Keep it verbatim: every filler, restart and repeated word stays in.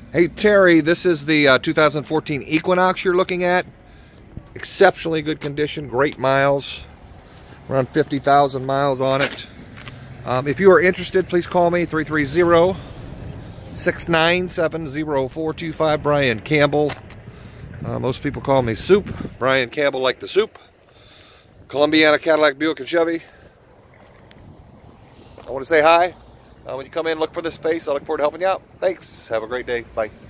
Hey Terry, this is the uh, two thousand fourteen Equinox you're looking at. Exceptionally good condition, great miles, around fifty thousand miles on it. Um, if you are interested, please call me, three three zero, six nine seven, zero four two five, Brian Campbell. Uh, most people call me Soup. Brian Campbell like the soup. Columbiana Cadillac Buick and Chevy. I want to say hi. Uh, when you come in, look for this space. I look forward to helping you out. Thanks. Have a great day. Bye.